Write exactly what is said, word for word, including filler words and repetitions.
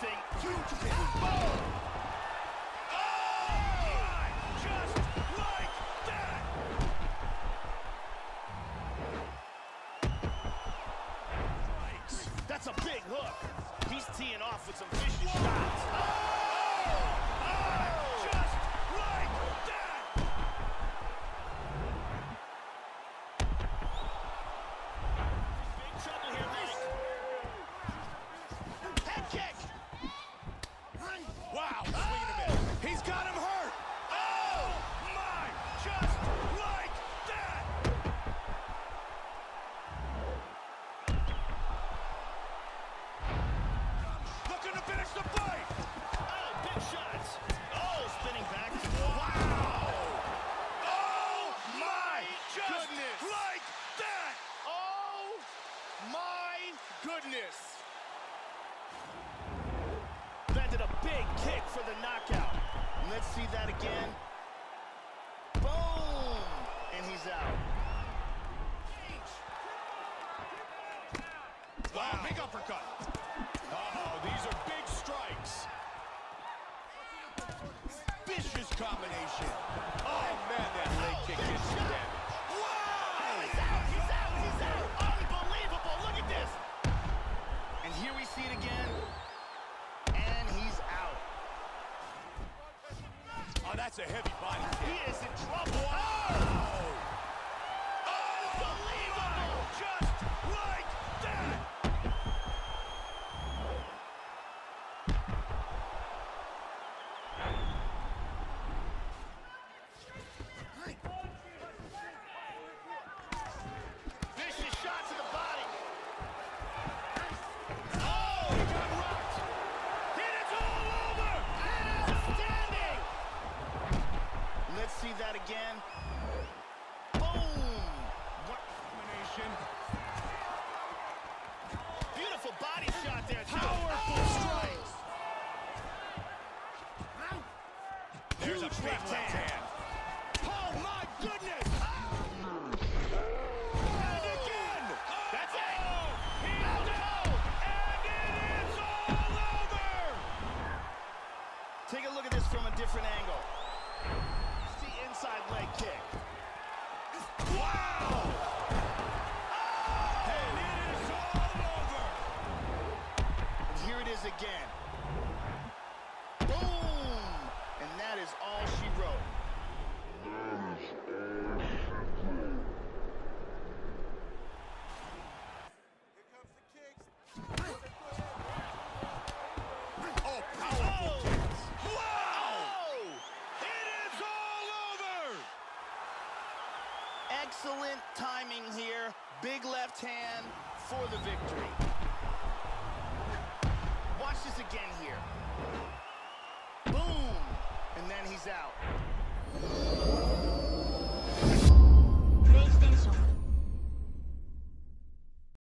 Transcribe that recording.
lifting. Huge hit. Boom! Oh! Just like that! That's a big hook. He's teeing off with some vicious shots. Oh! Oh! Just like that! Big trouble here, Mike. Head kick. Wow, wait a minute. He's got him hurt. Oh, my, just like that. Looking to finish the fight. Oh, big shots. Oh, spinning back. Wow. Oh, my, just goodness. Like that. Oh, my goodness. Landed a big kick for the knockout. Let's see that again. Boom! And he's out. Wow, big uppercut. Oh, these are big strikes. Vicious combination. Oh, man, that leg kick did some damage. Wow! He's out, he's out, he's out. Unbelievable, look at this. And here we see it again. And he's out. Oh, that's a heavy body kick. He is in trouble. Oh! Unbelievable! Just like that! Vicious shot to the body. Oh, he got rocked. It is all over. Outstanding. Let's see that again. Boom. What combination. Beautiful body shot there, too. Powerful oh. strikes. There's Huge a big left hand. hand. Oh, my goodness. Oh. And again. That's it. He's out. And it is all over. Take a look at this from a different angle. The inside leg kick. Wow! Oh! And it is all over. And here it is again. Boom! And that is all she wrote. Here comes the kicks. Oh, powerful oh. kicks. Wow! It is all over! Excellent timing here. Big left hand for the victory. Watch this again here. Boom! And then he's out.